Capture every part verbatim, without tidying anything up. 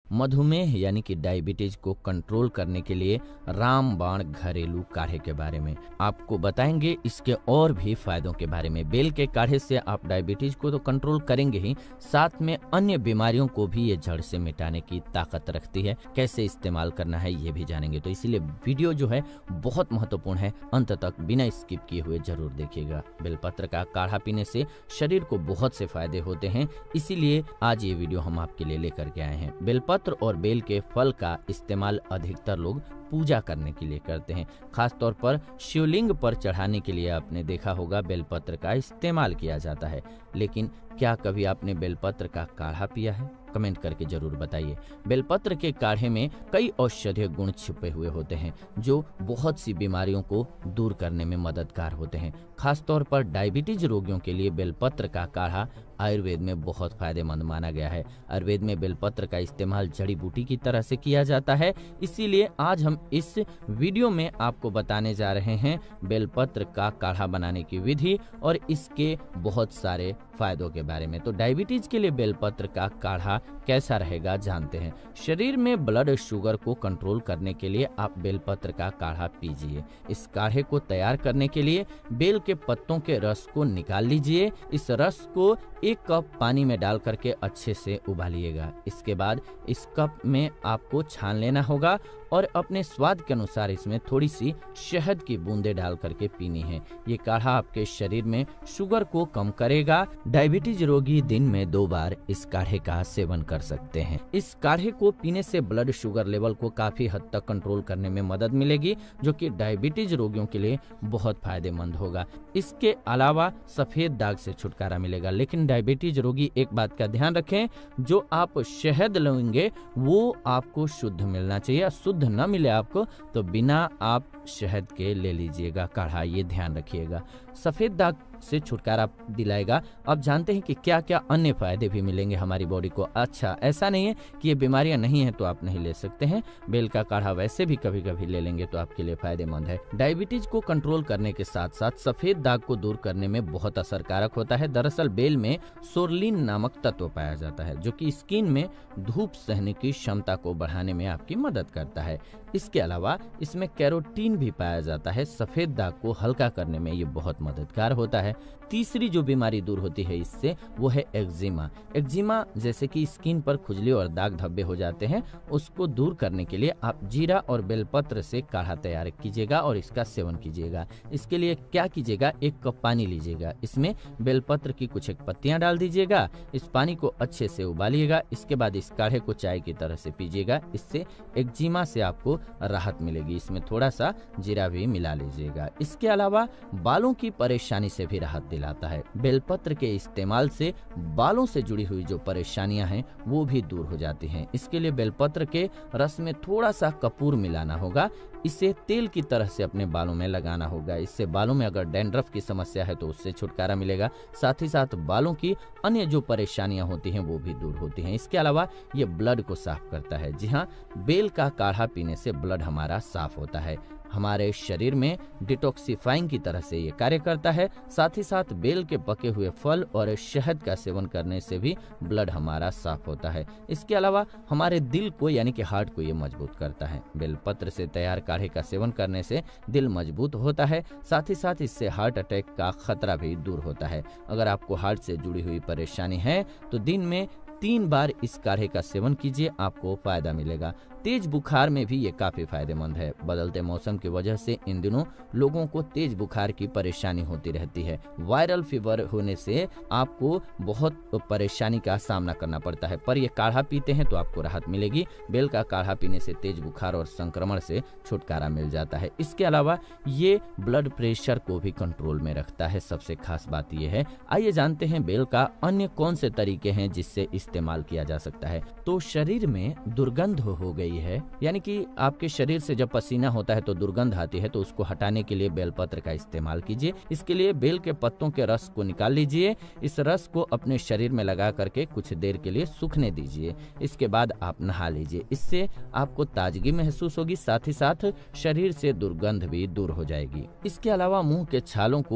मधुमेह यानी कि डायबिटीज को कंट्रोल करने के लिए रामबाण घरेलू काढ़े के बारे में आपको बताएंगे। इसके और भी फायदों के बारे में। बेल के काढ़े से आप डायबिटीज को तो कंट्रोल करेंगे ही, साथ में अन्य बीमारियों को भी ये जड़ से मिटाने की ताकत रखती है। कैसे इस्तेमाल करना है ये भी जानेंगे, तो इसीलिए वीडियो जो है बहुत महत्वपूर्ण है, अंत तक बिना स्किप किए हुए जरूर देखिएगा। बेलपत्र का काढ़ा पीने से शरीर को बहुत से फायदे होते हैं, इसीलिए आज ये वीडियो हम आपके लिए लेकर के आए हैं। बेलपत्र और बेल के फल का इस्तेमाल अधिकतर लोग पूजा करने के लिए करते हैं। खास तौर पर शिवलिंग पर चढ़ाने के लिए आपने देखा होगा बेलपत्र का इस्तेमाल किया जाता है। लेकिन क्या कभी आपने बेलपत्र का काढ़ा पिया है? कमेंट करके जरूर बताइए। बेलपत्र के काढ़े में कई औषधीय गुण छिपे हुए होते हैं जो बहुत सी बीमारियों को दूर करने में मददगार होते हैं। खास तौर पर डायबिटीज रोगियों के लिए बेलपत्र का काढ़ा आयुर्वेद में बहुत फायदेमंद माना गया है। आयुर्वेद में बेलपत्र का इस्तेमाल जड़ी बूटी की तरह से किया जाता है, इसीलिए आज हम इस वीडियो में आपको बताने जा रहे हैं बेलपत्र का काढ़ा बनाने की विधि और इसके बहुत सारे फायदों के बारे में। तो डायबिटीज के लिए बेलपत्र का काढ़ा कैसा रहेगा जानते हैं। शरीर में ब्लड शुगर को कंट्रोल करने के लिए आप बेलपत्र का काढ़ा पीजिए। इस काढ़े को तैयार करने के लिए बेल के पत्तों के रस को निकाल लीजिए। इस रस को एक कप पानी में डाल करके अच्छे से उबालिएगा। इसके बाद इस कप में आपको छान लेना होगा और अपने स्वाद के अनुसार इसमें थोड़ी सी शहद की बूंदें डाल करके पीनी है। ये काढ़ा आपके शरीर में शुगर को कम करेगा। डायबिटीज रोगी दिन में दो बार इस काढ़े का सेवन कर सकते हैं। इस काढ़े को पीने से ब्लड शुगर लेवल को काफी हद तक कंट्रोल करने में मदद मिलेगी, जो कि डायबिटीज रोगियों के लिए बहुत फायदेमंद होगा। इसके अलावा सफेद दाग से छुटकारा मिलेगा। लेकिन डायबिटीज रोगी एक बात का ध्यान रखें, जो आप शहद लेंगे वो आपको शुद्ध मिलना चाहिए। शुद्ध न मिले आपको तो बिना आप शहद के ले लीजिएगा काढ़ा, ये ध्यान रखिएगा। सफेद दाग से छुटकारा दिलाएगा। अब जानते हैं कि क्या क्या अन्य फायदे भी मिलेंगे हमारी बॉडी को। अच्छा, ऐसा नहीं है कि ये बीमारियां नहीं है तो आप नहीं ले सकते हैं। बेल का काढ़ा वैसे भी कभी कभी ले लेंगे तो आपके लिए फायदेमंद है। डायबिटीज को कंट्रोल करने के साथ साथ सफेद दाग को दूर करने में बहुत असरकारक होता है। दरअसल बेल में सोरलिन नामक तत्व पाया जाता है जो कि स्किन में धूप सहने की क्षमता को बढ़ाने में आपकी मदद करता है। इसके अलावा इसमें कैरोटीन भी पाया जाता है। सफेद दाग को हल्का करने में ये बहुत मददगार होता है। तीसरी जो बीमारी दूर होती है इससे वो है एक्जिमा। एक्जिमा जैसे कि स्किन पर खुजली और दाग धब्बे हो जाते हैं, उसको दूर करने के लिए आप जीरा और बेलपत्र से काढ़ा तैयार कीजिएगा और इसका सेवन कीजिएगा। इसके लिए क्या कीजिएगा, एक कप पानी लीजिएगा, इसमें बेलपत्र की कुछ एक पत्तियां डाल दीजिएगा, इस पानी को अच्छे से उबालिएगा। इसके बाद इस काढ़े को चाय की तरह से पीजिएगा। इससे एक्जिमा से आपको राहत मिलेगी। इसमें थोड़ा सा जीरा भी मिला लीजिएगा। इसके अलावा बालों की परेशानी से भी राहत दिलाता है। बेलपत्र के इस्तेमाल से बालों से जुड़ी हुई जो परेशानियां हैं वो भी दूर हो जाती हैं। इसके लिए बेलपत्र के रस में थोड़ा सा कपूर मिलाना होगा, इसे तेल की तरह से अपने बालों में लगाना होगा। इससे बालों में अगर डैंड्रफ की समस्या है तो उससे छुटकारा मिलेगा। साथ ही साथ बालों की अन्य जो परेशानियां होती हैं वो भी दूर होती हैं। इसके अलावा ये ब्लड को साफ करता है। जी हाँ, बेल का काढ़ा पीने से ब्लड हमारा साफ होता है। हमारे शरीर में डिटॉक्सिफाइंग की तरह से ये कार्य करता है। साथ ही साथ बेल के पके हुए फल और शहद का सेवन करने से भी ब्लड हमारा साफ होता है। इसके अलावा हमारे दिल को यानी कि हार्ट को ये मजबूत करता है। बेलपत्र से तैयार काढ़े का सेवन करने से दिल मजबूत होता है। साथ ही साथ इससे हार्ट अटैक का खतरा भी दूर होता है। अगर आपको हार्ट से जुड़ी हुई परेशानी है तो दिन में तीन बार इस काढ़े का सेवन कीजिए, आपको फायदा मिलेगा। तेज बुखार में भी ये काफी फायदेमंद है। बदलते मौसम की वजह से इन दिनों लोगों को तेज बुखार की परेशानी होती रहती है। वायरल फीवर होने से आपको बहुत परेशानी का सामना करना पड़ता है, पर ये काढ़ा पीते हैं तो आपको राहत मिलेगी। बेल का काढ़ा पीने से तेज बुखार और संक्रमण से छुटकारा मिल जाता है। इसके अलावा ये ब्लड प्रेशर को भी कंट्रोल में रखता है। सबसे खास बात ये है। आइए जानते हैं बेल का अन्य कौन से तरीके हैं जिससे इस्तेमाल किया जा सकता है। तो शरीर में दुर्गंध हो गई है, यानी कि आपके शरीर से जब पसीना होता है तो दुर्गंध आती है, तो उसको हटाने के लिए बेलपत्र का इस्तेमाल कीजिए। इसके लिए बेल के पत्तों के रस को निकाल लीजिए। इस रस को अपने शरीर में लगा करके कुछ देर के लिए सूखने दीजिए। इसके बाद आप नहा लीजिए। इससे आपको ताजगी महसूस होगी, साथ ही साथ शरीर से दुर्गंध भी दूर हो जाएगी। इसके अलावा मुंह के छालों को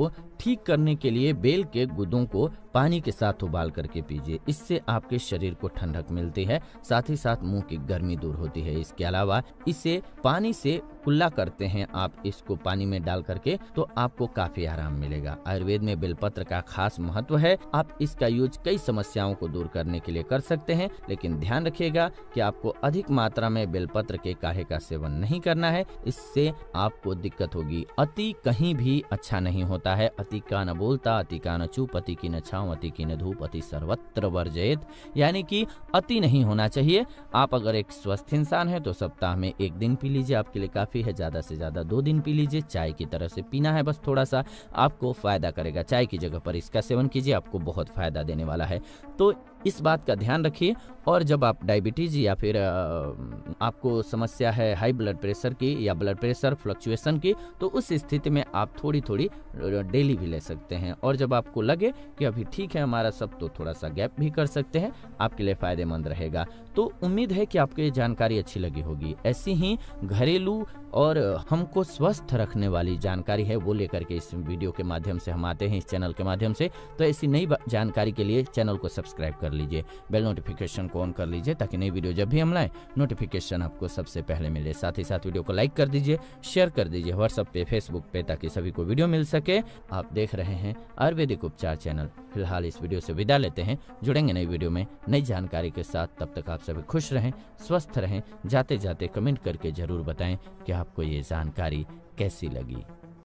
ठीक करने के लिए बेल के गुदों को पानी के साथ उबाल करके पीजिए। इससे आपके शरीर को ठंडक मिलती है, साथ ही साथ मुंह की गर्मी दूर होती है। इसके अलावा इसे पानी से कुल्ला करते हैं आप, इसको पानी में डाल करके, तो आपको काफी आराम मिलेगा। आयुर्वेद में बेलपत्र का खास महत्व है। आप इसका यूज कई समस्याओं को दूर करने के लिए कर सकते हैं, लेकिन ध्यान रखिएगा कि आपको अधिक मात्रा में बेलपत्र के काढ़े का सेवन नहीं करना है, इससे आपको दिक्कत होगी। अति कहीं भी अच्छा नहीं होता है। अति का न बोलता, अति का न चूप, अति की न छाँव, अति की न धूप, अति सर्वत्र वर्जेत, यानी कि अति नहीं होना चाहिए। आप अगर एक स्वस्थ इंसान है तो सप्ताह में एक दिन पी लीजिए, आपके लिए काफी है। ज्यादा से ज्यादा दो दिन पी लीजिए। चाय की तरह से पीना है, बस थोड़ा सा आपको फायदा करेगा। चाय की जगह पर इसका सेवन कीजिए, आपको बहुत फायदा देने वाला है। तो इस बात का ध्यान रखिए। और जब आप डायबिटीज या फिर आपको समस्या है हाई ब्लड प्रेशर की या ब्लड प्रेशर फ्लक्चुएशन की, तो उस स्थिति में आप थोड़ी थोड़ी डेली भी ले सकते हैं। और जब आपको लगे कि अभी ठीक है हमारा सब, तो थोड़ा सा गैप भी कर सकते हैं, आपके लिए फायदेमंद रहेगा। तो उम्मीद है कि आपको ये जानकारी अच्छी लगी होगी। ऐसी ही घरेलू और हमको स्वस्थ रखने वाली जानकारी है, वो लेकर के इस वीडियो के माध्यम से हम आते हैं, इस चैनल के माध्यम से। तो ऐसी नई जानकारी के लिए चैनल को सब्सक्राइब कर लीजिए, बेल नोटिफिकेशन को ऑन कर लीजिए, ताकि नई वीडियो जब भी हम लाएं नोटिफिकेशन आपको सबसे पहले मिले। साथ ही साथ वीडियो को लाइक कर दीजिए, शेयर कर दीजिए व्हाट्सएप पे, फेसबुक पे, ताकि सभी को वीडियो मिल सके। आप देख रहे हैं आयुर्वेदिक उपचार चैनल। फिलहाल इस वीडियो से विदा लेते हैं, जुड़ेंगे नई वीडियो में नई जानकारी के साथ। तब तक आप सभी खुश रहें, स्वस्थ रहें। जाते जाते कमेंट करके जरूर बताएं कि आपको ये जानकारी कैसी लगी।